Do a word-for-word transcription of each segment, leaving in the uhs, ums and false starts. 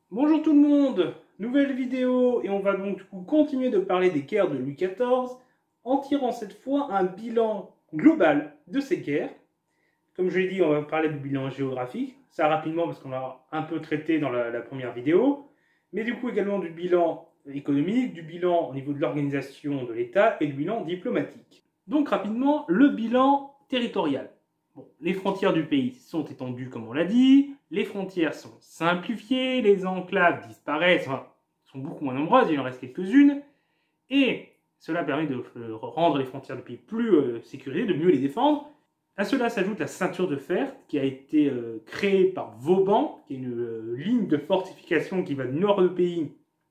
Bonjour tout le monde, nouvelle vidéo et on va donc du coup continuer de parler des guerres de Louis quatorze en tirant cette fois un bilan global de ces guerres. Comme je l'ai dit, on va parler du bilan géographique, ça rapidement parce qu'on l'a un peu traité dans la, la première vidéo, mais du coup également du bilan économique, du bilan au niveau de l'organisation de l'État et du bilan diplomatique. Donc rapidement, le bilan territorial. Bon, les frontières du pays sont étendues comme on l'a dit, les frontières sont simplifiées, les enclaves disparaissent, enfin, sont beaucoup moins nombreuses, il en reste quelques-unes, et cela permet de rendre les frontières du pays plus euh, sécurisées, de mieux les défendre. À cela s'ajoute la ceinture de fer qui a été euh, créée par Vauban, qui est une euh, ligne de fortification qui va du nord du pays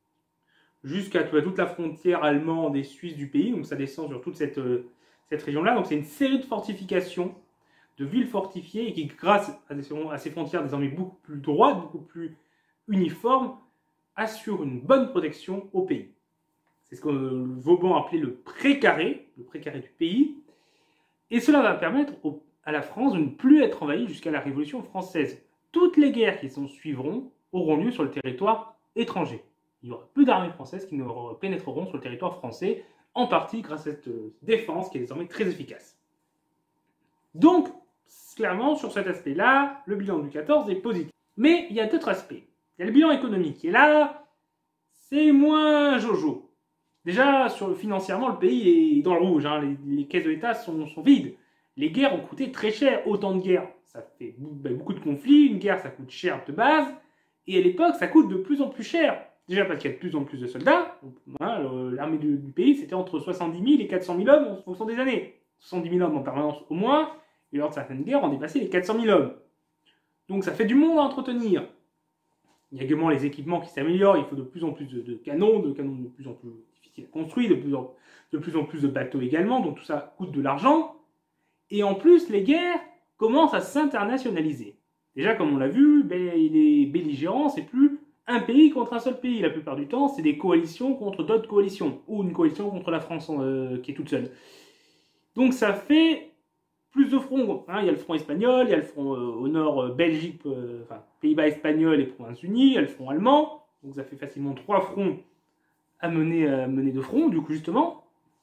jusqu'à toute la frontière allemande et suisse du pays, donc ça descend sur toute cette, euh, cette région-là. Donc c'est une série de fortifications, de villes fortifiées, et qui, grâce à ces frontières désormais beaucoup plus droites, beaucoup plus uniformes, assurent une bonne protection au pays. C'est ce que Vauban appelait le précaré, le précaré du pays. Et cela va permettre à la France de ne plus être envahie jusqu'à la Révolution française. Toutes les guerres qui s'en suivront auront lieu sur le territoire étranger. Il y aura peu d'armées françaises qui ne pénétreront sur le territoire français, en partie grâce à cette défense qui est désormais très efficace. Donc, clairement, sur cet aspect-là, le bilan du quatorze est positif. Mais il y a d'autres aspects. Il y a le bilan économique, et là, c'est moins jojo. Déjà, sur le, financièrement, le pays est dans le rouge, hein. les, les caisses de l'État sont, sont vides. Les guerres ont coûté très cher, autant de guerres, ça fait beaucoup de conflits, une guerre ça coûte cher de base, et à l'époque ça coûte de plus en plus cher. Déjà parce qu'il y a de plus en plus de soldats, hein, l'armée du, du pays c'était entre soixante-dix mille et quatre cent mille hommes en fonction des années. soixante-dix mille hommes en permanence au moins, et lors de certaines guerres on dépassait les quatre cent mille hommes. Donc ça fait du monde à entretenir. Il y a également les équipements qui s'améliorent, il faut de plus en plus de, de canons, de canons de plus en plus difficiles à construire, de plus en, de plus en plus de bateaux également, donc tout ça coûte de l'argent. Et en plus, les guerres commencent à s'internationaliser. Déjà, comme on l'a vu, ben, les belligérants, c'est plus un pays contre un seul pays. La plupart du temps, c'est des coalitions contre d'autres coalitions, ou une coalition contre la France euh, qui est toute seule. Donc ça fait plus de fronts. Hein. Il y a le front espagnol, il y a le front euh, au nord euh, Belgique, euh, enfin Pays-Bas espagnol et Provinces-Unies, il y a le front allemand. Donc ça fait facilement trois fronts à mener, à mener de front, du coup, justement.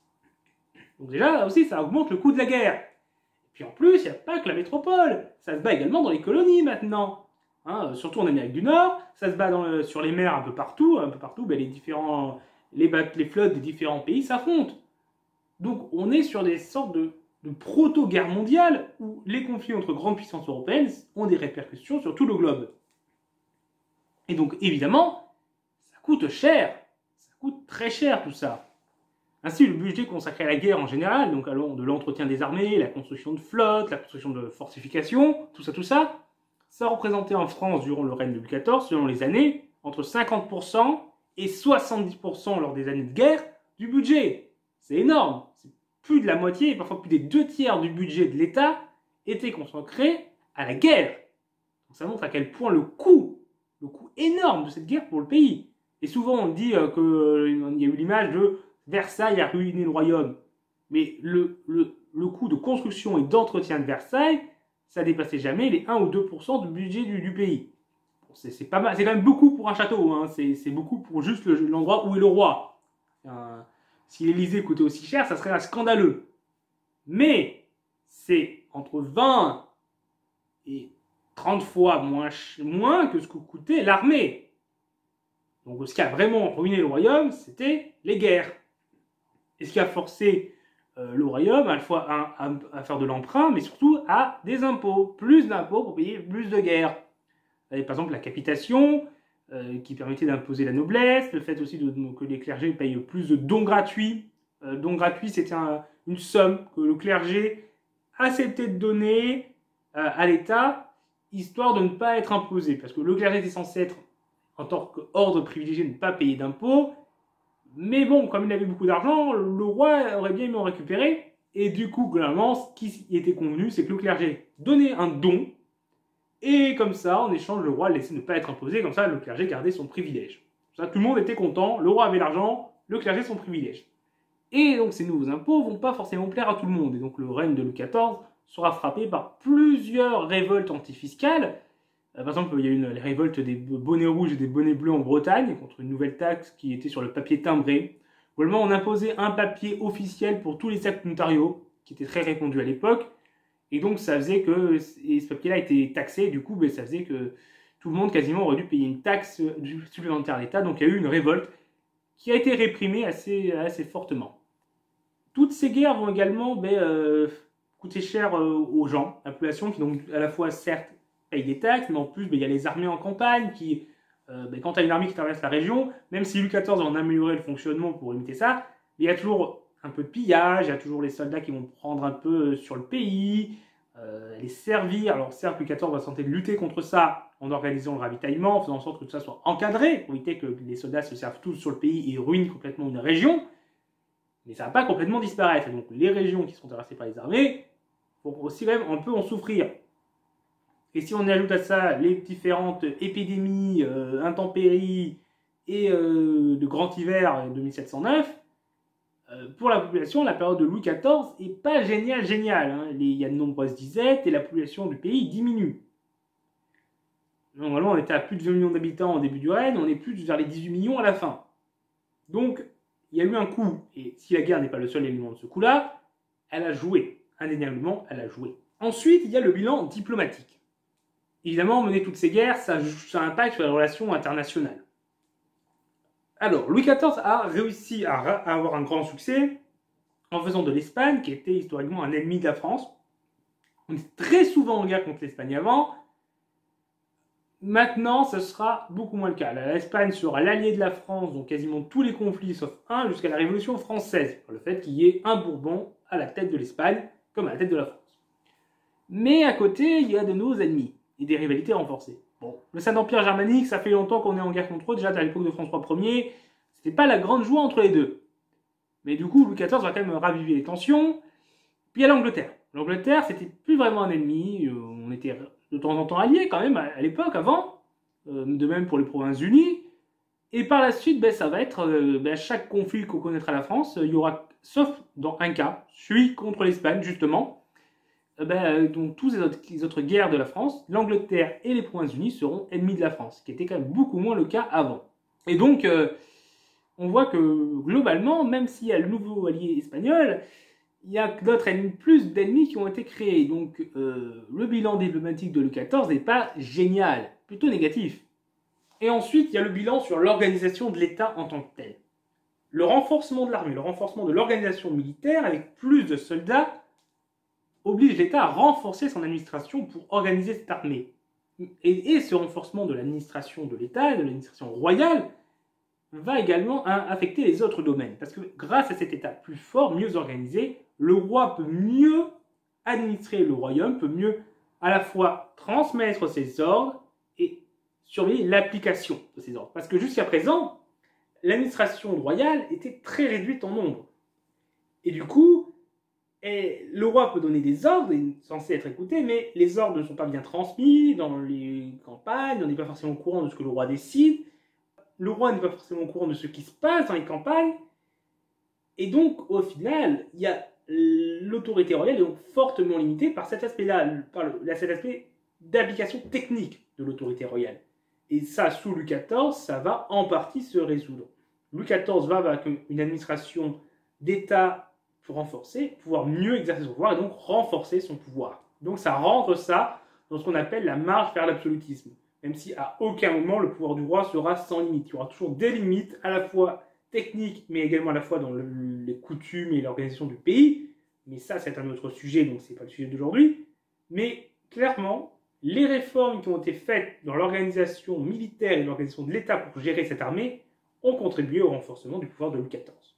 Donc déjà, là aussi, ça augmente le coût de la guerre. Puis en plus, il n'y a pas que la métropole, ça se bat également dans les colonies maintenant. Hein, surtout en Amérique du Nord, ça se bat dans le, sur les mers un peu partout, un peu partout, ben les, différents, les, les flottes des différents pays s'affrontent. Donc on est sur des sortes de, de proto-guerres mondiales où les conflits entre grandes puissances européennes ont des répercussions sur tout le globe. Et donc évidemment, ça coûte cher, ça coûte très cher tout ça. Ainsi, le budget consacré à la guerre en général, donc allant de l'entretien des armées, la construction de flottes, la construction de fortifications, tout ça, tout ça, ça représentait en France, durant le règne de Louis quatorze, selon les années, entre cinquante pour cent et soixante-dix pour cent lors des années de guerre du budget. C'est énorme. C'est plus de la moitié, et parfois plus des deux tiers du budget de l'État était consacré à la guerre. Donc ça montre à quel point le coût, le coût énorme de cette guerre pour le pays. Et souvent on dit euh, qu'il y a eu l'image de Versailles a ruiné le royaume. Mais le, le, le coût de construction et d'entretien de Versailles, ça dépassait jamais les un ou deux pour cent du budget du, du pays. Bon, c'est pas mal, c'est quand même beaucoup pour un château, hein. C'est beaucoup pour juste l'endroit où est le roi. Euh, si l'Élysée coûtait aussi cher, ça serait scandaleux. Mais c'est entre vingt et trente fois moins, moins que ce que coûtait l'armée. Donc ce qui a vraiment ruiné le royaume, c'était les guerres. Et ce qui a forcé euh, le royaume à, la fois à, à, à faire de l'emprunt, mais surtout à des impôts. Plus d'impôts pour payer plus de guerres. Par exemple, la capitation, euh, qui permettait d'imposer la noblesse, le fait aussi de, de, que les clergés payent plus de dons gratuits. Euh, dons gratuits, c'était un, une somme que le clergé acceptait de donner euh, à l'État, histoire de ne pas être imposé. Parce que le clergé était censé être, en tant qu'ordre privilégié, ne pas payer d'impôts. Mais bon, comme il avait beaucoup d'argent, le roi aurait bien aimé en récupérer. Et du coup, globalement, ce qui était convenu, c'est que le clergé donnait un don. Et comme ça, en échange, le roi laissait ne pas être imposé. Comme ça, le clergé gardait son privilège. Ça, tout le monde était content. Le roi avait l'argent, le clergé son privilège. Et donc, ces nouveaux impôts vont pas forcément plaire à tout le monde. Et donc, le règne de Louis quatorze sera frappé par plusieurs révoltes antifiscales Euh, par exemple, il y a eu une, les révoltes des bonnets rouges et des bonnets bleus en Bretagne contre une nouvelle taxe qui était sur le papier timbré. Globalement, on imposait un papier officiel pour tous les actes notariaux, qui était très répandu à l'époque. Et donc, ça faisait que et ce papier-là était taxé. Et du coup, ben, ça faisait que tout le monde quasiment aurait dû payer une taxe supplémentaire à l'État. Donc, il y a eu une révolte qui a été réprimée assez, assez fortement. Toutes ces guerres vont également ben, euh, coûter cher euh, aux gens, la population qui donc à la fois certes paye des taxes, mais en plus ben, il y a les armées en campagne qui, euh, ben, quand tu as une armée qui traverse la région, même si Louis quatorze en a amélioré le fonctionnement pour limiter ça, il y a toujours un peu de pillage, il y a toujours les soldats qui vont prendre un peu sur le pays, euh, les servir. Alors certes, Louis quatorze va tenter de lutter contre ça en organisant le ravitaillement, en faisant en sorte que tout ça soit encadré, pour éviter que les soldats se servent tous sur le pays et ruinent complètement une région. Mais ça ne va pas complètement disparaître. Et donc les régions qui sont traversées par les armées vont aussi quand même un peu en souffrir. Et si on ajoute à ça les différentes épidémies, euh, intempéries et euh, de grand hiver de mille sept cent neuf, euh, pour la population, la période de Louis quatorze n'est pas génial, génial. Hein. Il y a de nombreuses disettes et la population du pays diminue. Normalement, on était à plus de vingt millions d'habitants au début du règne, on est plus vers les dix-huit millions à la fin. Donc, il y a eu un coup, et si la guerre n'est pas le seul élément de ce coup-là, elle a joué. Indéniablement, elle a joué. Ensuite, il y a le bilan diplomatique. Évidemment, mener toutes ces guerres, ça, ça impacte sur les relations internationales. Alors, Louis quatorze a réussi à, à avoir un grand succès en faisant de l'Espagne, qui était historiquement un ennemi de la France. On est très souvent en guerre contre l'Espagne avant. Maintenant, ce sera beaucoup moins le cas. L'Espagne sera l'allié de la France dans quasiment tous les conflits, sauf un, jusqu'à la Révolution française. Le fait qu'il y ait un Bourbon à la tête de l'Espagne, comme à la tête de la France. Mais à côté, il y a de nouveaux ennemis et des rivalités renforcées. Bon, le Saint-Empire germanique, ça fait longtemps qu'on est en guerre contre eux. Déjà, à l'époque de François Ier, c'était pas la grande joie entre les deux. Mais du coup, Louis quatorze va quand même raviver les tensions. Puis il y a l'Angleterre. L'Angleterre, c'était plus vraiment un ennemi. On était de temps en temps alliés quand même à l'époque, avant. Euh, de même pour les Provinces-Unies. Et par la suite, ben, ça va être euh, ben, chaque conflit qu'on connaîtra la France, il y aura, sauf dans un cas, celui contre l'Espagne, justement. Ben, donc, toutes les autres, les autres guerres de la France, l'Angleterre et les Provinces-Unies seront ennemis de la France, ce qui était quand même beaucoup moins le cas avant. Et donc, euh, on voit que globalement, même s'il y a le nouveau allié espagnol, il y a d'autres ennemis, plus d'ennemis qui ont été créés. Donc, euh, le bilan diplomatique de Louis quatorze n'est pas génial, plutôt négatif. Et ensuite, il y a le bilan sur l'organisation de l'État en tant que tel. Le renforcement de l'armée, le renforcement de l'organisation militaire avec plus de soldats oblige l'État à renforcer son administration pour organiser cette armée. Et, et ce renforcement de l'administration de l'État, de l'administration royale, va également affecter les autres domaines. Parce que grâce à cet État plus fort, mieux organisé, le roi peut mieux administrer le royaume, peut mieux à la fois transmettre ses ordres et surveiller l'application de ces ordres. Parce que jusqu'à présent, l'administration royale était très réduite en nombre. Et du coup, et le roi peut donner des ordres, il est censé être écouté, mais les ordres ne sont pas bien transmis dans les campagnes, on n'est pas forcément au courant de ce que le roi décide, le roi n'est pas forcément au courant de ce qui se passe dans les campagnes, et donc au final, il y a l'autorité royale est donc fortement limitée par cet aspect-là, par le, cet aspect d'application technique de l'autorité royale. Et ça, sous Louis quatorze, ça va en partie se résoudre. Louis quatorze va avec une administration d'État pour renforcer, pouvoir mieux exercer son pouvoir et donc renforcer son pouvoir. Donc ça rentre ça dans ce qu'on appelle la marche vers l'absolutisme. Même si à aucun moment le pouvoir du roi sera sans limite. Il y aura toujours des limites, à la fois techniques, mais également à la fois dans le, les coutumes et l'organisation du pays. Mais ça, c'est un autre sujet, donc c'est pas le sujet d'aujourd'hui. Mais clairement, les réformes qui ont été faites dans l'organisation militaire et l'organisation de l'État pour gérer cette armée ont contribué au renforcement du pouvoir de Louis quatorze.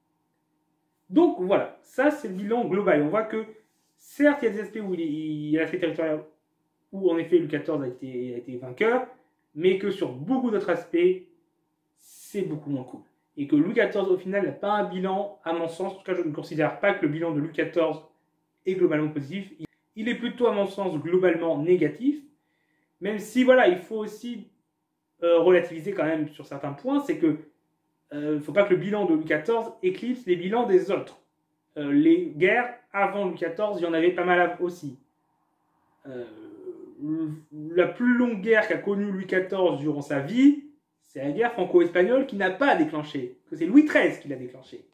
Donc voilà, ça c'est le bilan global. On voit que certes, il y a des aspects où il, est, il y a l'aspect territorial où en effet Louis quatorze a été, a été vainqueur, mais que sur beaucoup d'autres aspects, c'est beaucoup moins cool. Et que Louis quatorze au final n'a pas un bilan, à mon sens, en tout cas je ne considère pas que le bilan de Louis quatorze est globalement positif. Il est plutôt à mon sens globalement négatif, même si voilà, il faut aussi euh, relativiser quand même sur certains points, c'est que il euh, ne faut pas que le bilan de Louis quatorze éclipse les bilans des autres. Euh, les guerres avant Louis quatorze, il y en avait pas mal aussi. Euh, la plus longue guerre qu'a connue Louis quatorze durant sa vie, c'est la guerre franco-espagnole qui n'a pas déclenché, que c'est Louis treize qui l'a déclenché.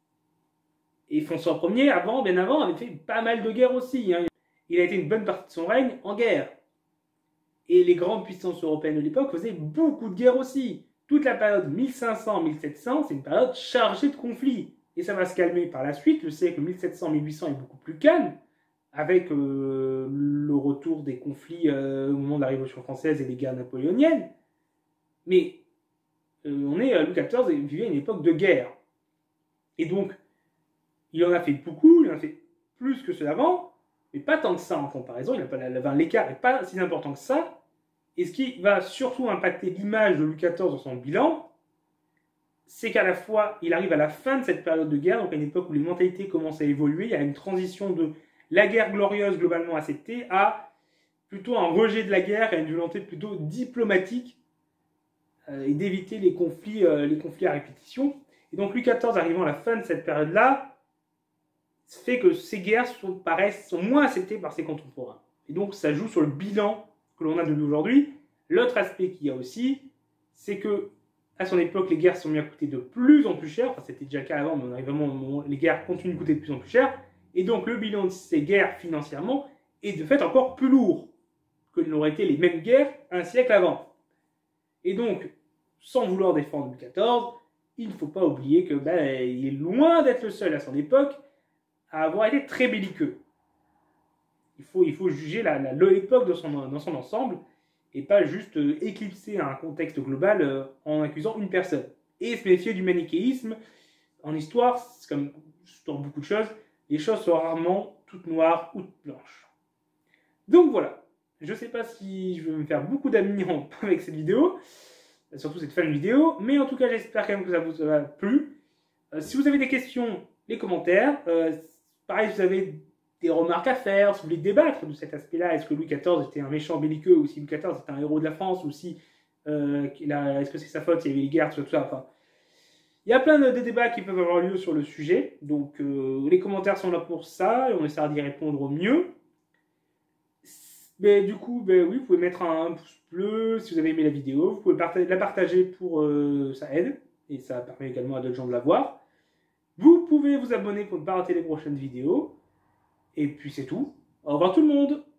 Et François Ier, avant, bien avant, avait fait pas mal de guerres aussi. Hein. Il a été une bonne partie de son règne en guerre. Et les grandes puissances européennes de l'époque faisaient beaucoup de guerres aussi. Toute la période mille cinq cents à mille sept cents, c'est une période chargée de conflits. Et ça va se calmer par la suite. Le siècle mille sept cents à mille huit cents est beaucoup plus calme, avec euh, le retour des conflits euh, au moment de la Révolution française et des guerres napoléoniennes. Mais euh, on est, Louis quatorze vivait une époque de guerre. Et donc, il en a fait beaucoup, il en a fait plus que ceux d'avant, mais pas tant que ça en comparaison. L'écart n'est pas si important que ça. Et ce qui va surtout impacter l'image de Louis quatorze dans son bilan, c'est qu'à la fois, il arrive à la fin de cette période de guerre, donc à une époque où les mentalités commencent à évoluer, il y a une transition de la guerre glorieuse globalement acceptée à plutôt un rejet de la guerre et une volonté plutôt diplomatique euh, et d'éviter les conflits, euh, les conflits à répétition. Et donc Louis quatorze, arrivant à la fin de cette période-là, fait que ces guerres sont, paraissent, sont moins acceptées par ses contemporains. Et donc ça joue sur le bilan que l'on a de lui aujourd'hui. L'autre aspect qu'il y a aussi, c'est que à son époque, les guerres sont mis à coûter de plus en plus cher. Enfin, c'était déjà le cas avant, mais on arrive vraiment au moment où les guerres continuent de coûter de plus en plus cher. Et donc le bilan de ces guerres financièrement est de fait encore plus lourd que n'auraient été les mêmes guerres un siècle avant. Et donc, sans vouloir défendre Louis quatorze, il ne faut pas oublier que ben, il est loin d'être le seul à son époque à avoir été très belliqueux. Il faut, il faut juger l'époque dans son, dans son ensemble et pas juste euh, éclipser un contexte global euh, en accusant une personne. Et se méfier du manichéisme. En histoire, c'est comme dans beaucoup de choses, les choses sont rarement toutes noires ou toutes blanches. Donc voilà, je ne sais pas si je vais me faire beaucoup d'amis avec cette vidéo, surtout cette fin de vidéo, mais en tout cas j'espère quand même que ça vous a plu. Euh, si vous avez des questions, les commentaires. Euh, pareil, si vous avez des remarques à faire, si vous voulez débattre de cet aspect-là, est-ce que Louis quatorze était un méchant belliqueux, ou si Louis quatorze était un héros de la France, ou si euh, est-ce que c'est sa faute, s'il y avait les guerres, tout ça, tout ça, enfin... Il y a plein de, de débats qui peuvent avoir lieu sur le sujet, donc euh, les commentaires sont là pour ça, et on essaiera d'y répondre au mieux. Mais du coup, ben oui, vous pouvez mettre un pouce bleu si vous avez aimé la vidéo, vous pouvez partager, la partager pour... Euh, ça aide, et ça permet également à d'autres gens de la voir. Vous pouvez vous abonner pour ne pas rater les prochaines vidéos. Et puis c'est tout. Au revoir tout le monde!